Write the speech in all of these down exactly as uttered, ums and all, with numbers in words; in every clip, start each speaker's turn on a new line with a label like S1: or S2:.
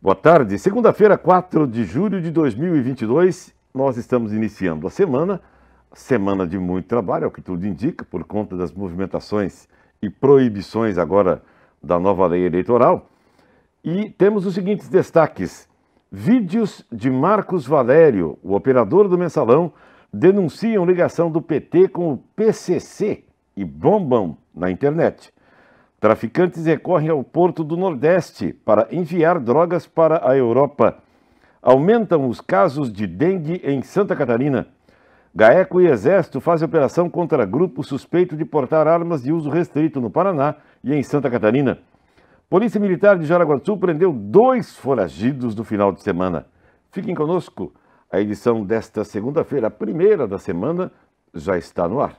S1: Boa tarde, segunda-feira, quatro de julho de dois mil e vinte e dois, nós estamos iniciando a semana, semana de muito trabalho, é o que tudo indica, por conta das movimentações e proibições agora da nova lei eleitoral. E temos os seguintes destaques: vídeos de Marcos Valério, o operador do Mensalão, denunciam ligação do P T com o P C C e bombam na internet. Traficantes recorrem ao Porto do Nordeste para enviar drogas para a Europa. Aumentam os casos de dengue em Santa Catarina. GAECO e Exército fazem operação contra grupo suspeito de portar armas de uso restrito no Paraná e em Santa Catarina. Polícia Militar de Jaraguá do Sul prendeu dois foragidos no final de semana. Fiquem conosco, a edição desta segunda-feira, a primeira da semana, já está no ar.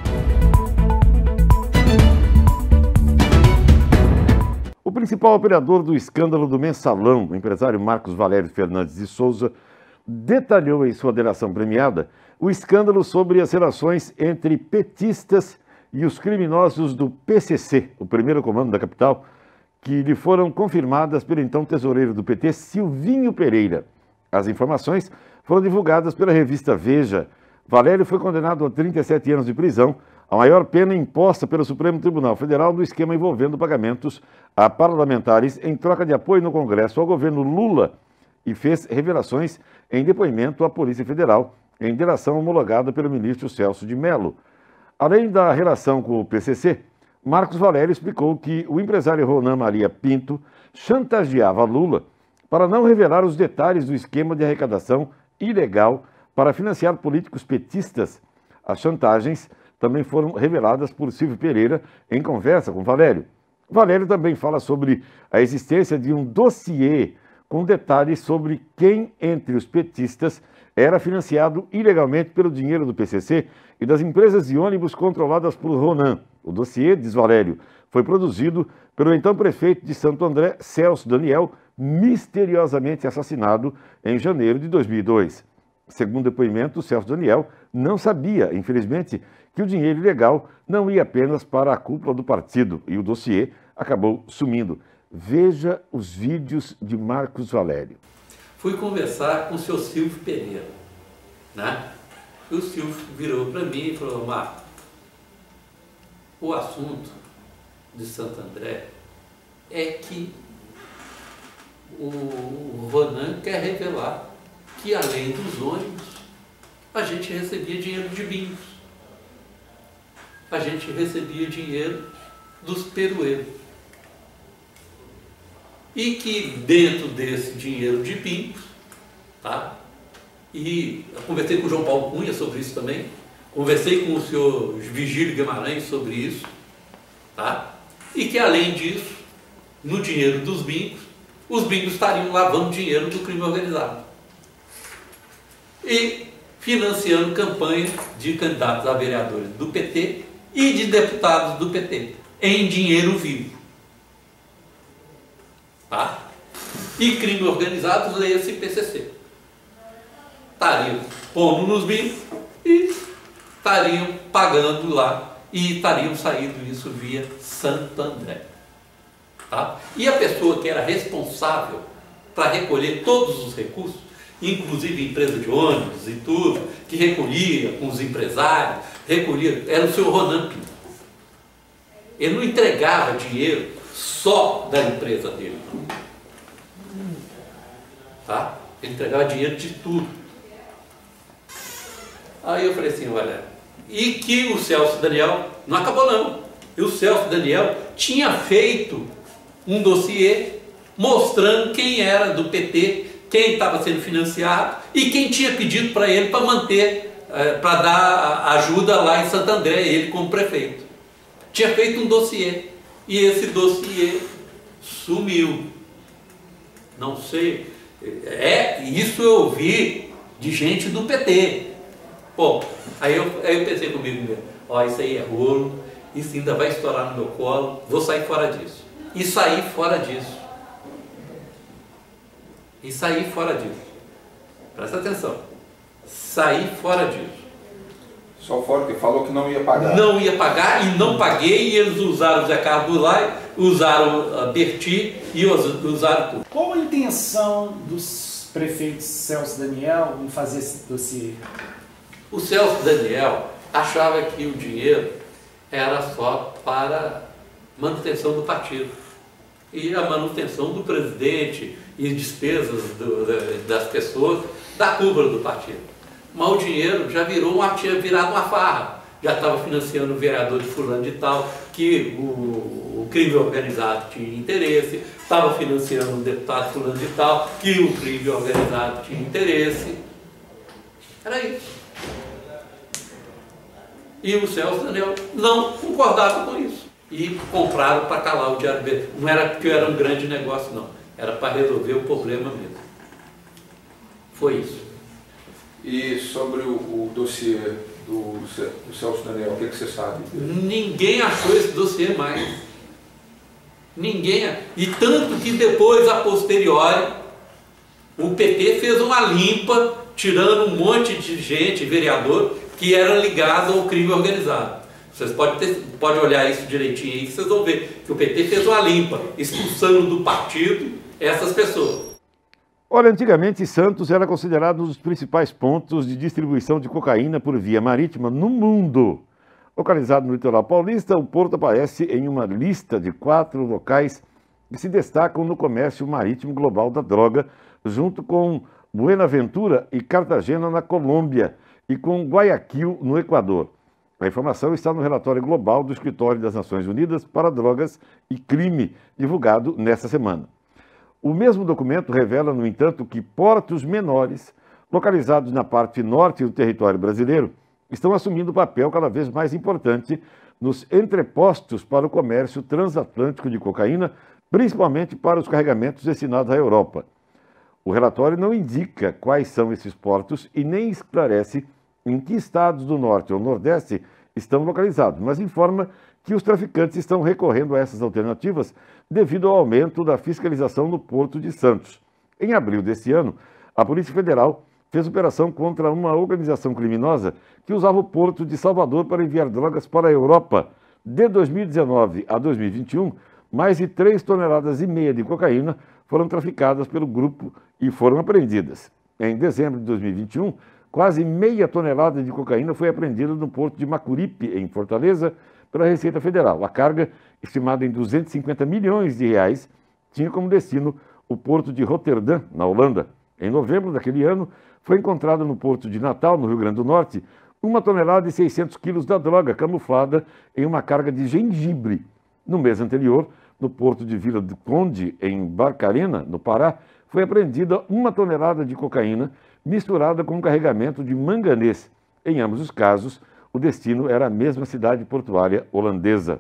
S1: O principal operador do escândalo do Mensalão, o empresário Marcos Valério Fernandes de Souza, detalhou em sua delação premiada o escândalo sobre as relações entre petistas e os criminosos do P C C, o primeiro comando da capital, que lhe foram confirmadas pelo então tesoureiro do P T, Silvinho Pereira. As informações foram divulgadas pela revista Veja. Valério foi condenado a trinta e sete anos de prisão, a maior pena imposta pelo Supremo Tribunal Federal no esquema envolvendo pagamentos a parlamentares em troca de apoio no Congresso ao governo Lula, e fez revelações em depoimento à Polícia Federal, em delação homologada pelo ministro Celso de Mello. Além da relação com o P C C, Marcos Valério explicou que o empresário Ronan Maria Pinto chantageava Lula para não revelar os detalhes do esquema de arrecadação ilegal para financiar políticos petistas. As chantagens também foram reveladas por Silvio Pereira em conversa com Valério. Valério também fala sobre a existência de um dossiê com detalhes sobre quem entre os petistas era financiado ilegalmente pelo dinheiro do P C C e das empresas de ônibus controladas por Ronan. O dossiê, diz Valério, foi produzido pelo então prefeito de Santo André, Celso Daniel, misteriosamente assassinado em janeiro de dois mil e dois. Segundo depoimento, Celso Daniel não sabia, infelizmente, que o dinheiro ilegal não ia apenas para a cúpula do partido e o dossiê acabou sumindo. Veja os vídeos de Marcos Valério.
S2: Fui conversar com o seu Silvio Pereira, né? E o Silvio virou para mim e falou: Marcos, o assunto de Santo André é que o Ronan quer revelar que, além dos ônibus, a gente recebia dinheiro de bingos, a gente recebia dinheiro dos perueiros, e que dentro desse dinheiro de bingos, tá? E eu conversei com o João Paulo Cunha sobre isso também, conversei com o senhor Vigílio Guimarães sobre isso, tá? E que, além disso, no dinheiro dos bingos, os bingos estariam lavando dinheiro do crime organizado e financiando campanha de candidatos a vereadores do P T e de deputados do P T em dinheiro vivo, tá? E crime organizado, leia-se P C C, estariam pondo nos bingos e estariam pagando lá e estariam saindo isso via Santo André, tá? E a pessoa que era responsável para recolher todos os recursos, inclusive empresa de ônibus e tudo, que recolhia com os empresários, recolhia, era o senhor Ronan Pinto. Ele não entregava dinheiro só da empresa dele, não. Tá? Ele entregava dinheiro de tudo. Aí eu falei assim: olha, e que o Celso Daniel, não acabou não, e o Celso Daniel tinha feito um dossiê mostrando quem era do P T, quem estava sendo financiado e quem tinha pedido para ele para manter, é, para dar ajuda lá em Santo André, ele como prefeito. Tinha feito um dossiê e esse dossiê sumiu. Não sei, é, isso eu ouvi de gente do P T. Bom, aí eu, aí eu pensei comigo mesmo: ó, isso aí é rolo, isso ainda vai estourar no meu colo, vou sair fora disso. E sair fora disso. E sair fora disso. Presta atenção. Sair fora disso.
S3: Só fora que falou que não ia pagar.
S2: Não ia pagar e não paguei, e eles usaram o Zé Carlos Goulart, usaram a Berti e usaram tudo.
S4: Como intenção dos prefeitos Celso e Daniel em fazer esse dossiê?
S2: O Celso Daniel achava que o dinheiro era só para manutenção do partido e a manutenção do presidente e despesas do, das pessoas da cúpula do partido. Mas o dinheiro já virou uma, tinha virado uma farra. Já estava financiando o vereador de fulano de tal, que o, o crime organizado tinha interesse, estava financiando um deputado fulano de tal, que o crime organizado tinha interesse. Era isso. E o Celso Daniel não concordava com isso. E compraram para calar o Diário B. Não era porque era um grande negócio, não. Era para resolver o problema mesmo. Foi isso.
S3: E sobre o, o dossiê do, do Celso Daniel, o que, que você sabe?
S2: Ninguém achou esse dossiê mais. Ninguém. E tanto que depois, a posteriori, o P T fez uma limpa, tirando um monte de gente, vereador, que era ligado ao crime organizado. Vocês podem, ter, podem olhar isso direitinho aí, que vocês vão ver que o P T fez uma limpa, expulsando do partido essas pessoas.
S1: Olha, antigamente Santos era considerado um dos principais pontos de distribuição de cocaína por via marítima no mundo. Localizado no litoral paulista, o porto aparece em uma lista de quatro locais que se destacam no comércio marítimo global da droga, junto com Buenaventura e Cartagena, na Colômbia, e com Guayaquil, no Equador. A informação está no relatório global do Escritório das Nações Unidas para Drogas e Crime, divulgado nesta semana. O mesmo documento revela, no entanto, que portos menores, localizados na parte norte do território brasileiro, estão assumindo um papel cada vez mais importante nos entrepostos para o comércio transatlântico de cocaína, principalmente para os carregamentos destinados à Europa. O relatório não indica quais são esses portos e nem esclarece em que estados do norte ou nordeste estão localizados, mas informa que os traficantes estão recorrendo a essas alternativas devido ao aumento da fiscalização no Porto de Santos. Em abril deste ano, a Polícia Federal fez operação contra uma organização criminosa que usava o Porto de Salvador para enviar drogas para a Europa. De dois mil e dezenove a dois mil e vinte e um, mais de três toneladas e meia de cocaína foram traficadas pelo grupo e foram apreendidas. Em dezembro de dois mil e vinte e um, quase meia tonelada de cocaína foi apreendida no porto de Macuripe, em Fortaleza, pela Receita Federal. A carga, estimada em duzentos e cinquenta milhões de reais, tinha como destino o porto de Roterdã, na Holanda. Em novembro daquele ano, foi encontrada no porto de Natal, no Rio Grande do Norte, uma tonelada e seiscentos quilos da droga, camuflada em uma carga de gengibre. No mês anterior, no porto de Vila do Conde, em Barcarena, no Pará, foi apreendida uma tonelada de cocaína misturada com um carregamento de manganês. Em ambos os casos, o destino era a mesma cidade portuária holandesa.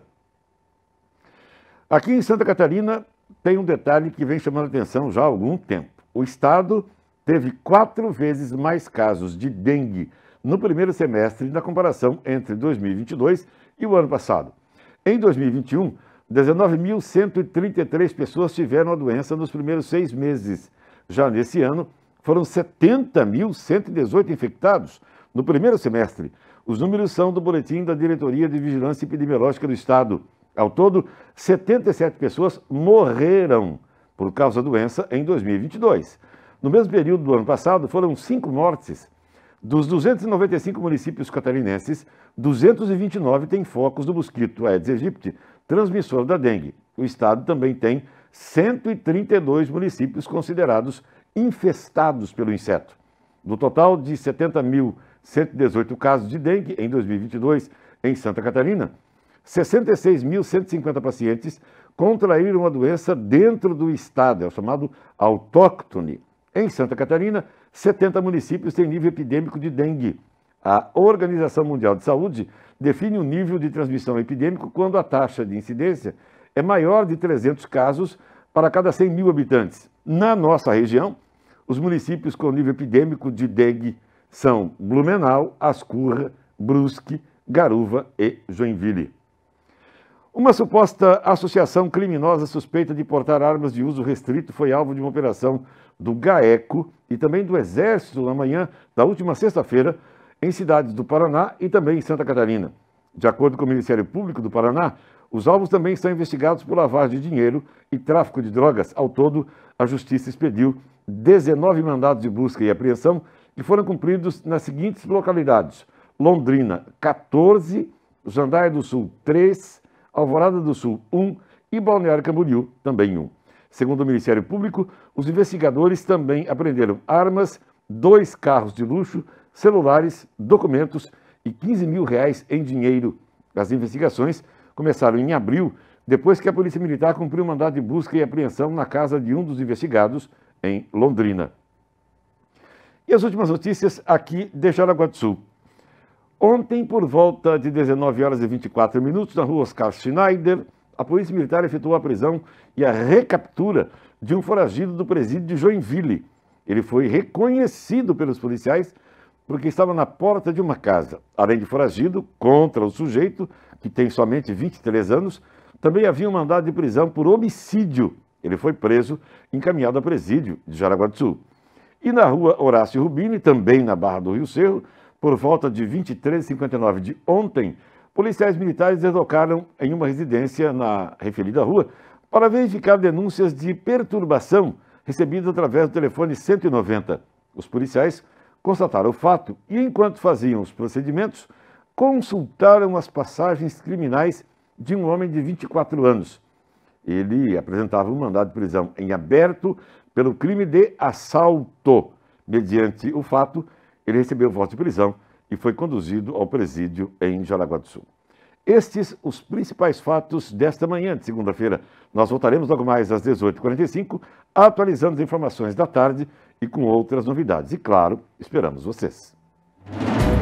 S1: Aqui em Santa Catarina tem um detalhe que vem chamando a atenção já há algum tempo. O estado teve quatro vezes mais casos de dengue no primeiro semestre na comparação entre dois mil e vinte e dois e o ano passado. Em dois mil e vinte e um, dezenove mil cento e trinta e três pessoas tiveram a doença nos primeiros seis meses. Já nesse ano, foram setenta mil cento e dezoito infectados no primeiro semestre. Os números são do boletim da Diretoria de Vigilância Epidemiológica do Estado. Ao todo, setenta e sete pessoas morreram por causa da doença em dois mil e vinte e dois. No mesmo período do ano passado, foram cinco mortes. Dos duzentos e noventa e cinco municípios catarinenses, duzentos e vinte e nove têm focos do mosquito Aedes aegypti, transmissor da dengue. O estado também tem cento e trinta e dois municípios considerados infestados pelo inseto. Do total de setenta mil cento e dezoito casos de dengue em dois mil e vinte e dois em Santa Catarina, sessenta e seis mil cento e cinquenta pacientes contraíram a doença dentro do estado, é o chamado autóctone. Em Santa Catarina, setenta municípios têm nível epidêmico de dengue. A Organização Mundial de Saúde define o nível de transmissão epidêmico quando a taxa de incidência é maior de trezentos casos para cada cem mil habitantes. Na nossa região, os municípios com nível epidêmico de dengue são Blumenau, Ascurra, Brusque, Garuva e Joinville. Uma suposta associação criminosa suspeita de portar armas de uso restrito foi alvo de uma operação do GAECO e também do Exército na manhã da última sexta-feira em cidades do Paraná e também em Santa Catarina. De acordo com o Ministério Público do Paraná, Os alvos também são investigados por lavagem de dinheiro e tráfico de drogas. Ao todo, a Justiça expediu dezenove mandados de busca e apreensão que foram cumpridos nas seguintes localidades: Londrina, quatorze, Jandaia do Sul, três, Alvorada do Sul, um e Balneário Camboriú, também um. Segundo o Ministério Público, os investigadores também apreenderam armas, dois carros de luxo, celulares, documentos e quinze mil reais em dinheiro. As investigações começaram em abril, depois que a Polícia Militar cumpriu um mandado de busca e apreensão na casa de um dos investigados, em Londrina. E as últimas notícias aqui de Jaraguá do Sul. Ontem, por volta de dezenove horas e vinte e quatro minutos, na rua Oscar Schneider, a Polícia Militar efetuou a prisão e a recaptura de um foragido do presídio de Joinville. Ele foi reconhecido pelos policiais porque estava na porta de uma casa. Além de foragido, contra o sujeito, que tem somente vinte e três anos, também havia um mandado de prisão por homicídio. Ele foi preso e encaminhado ao presídio de Jaraguá do Sul. E na rua Horácio Rubini, também na Barra do Rio Cerro, por volta de vinte e três e cinquenta e nove de ontem, policiais militares deslocaram em uma residência na referida rua para verificar denúncias de perturbação recebidas através do telefone cento e noventa. Os policiais constataram o fato e, enquanto faziam os procedimentos, consultaram as passagens criminais de um homem de vinte e quatro anos. Ele apresentava um mandado de prisão em aberto pelo crime de assalto. Mediante o fato, ele recebeu voz de prisão e foi conduzido ao presídio em Jaraguá do Sul. Estes os principais fatos desta manhã de segunda-feira. Nós voltaremos logo mais às dezoito e quarenta e cinco, atualizando as informações da tarde e com outras novidades. E, claro, esperamos vocês.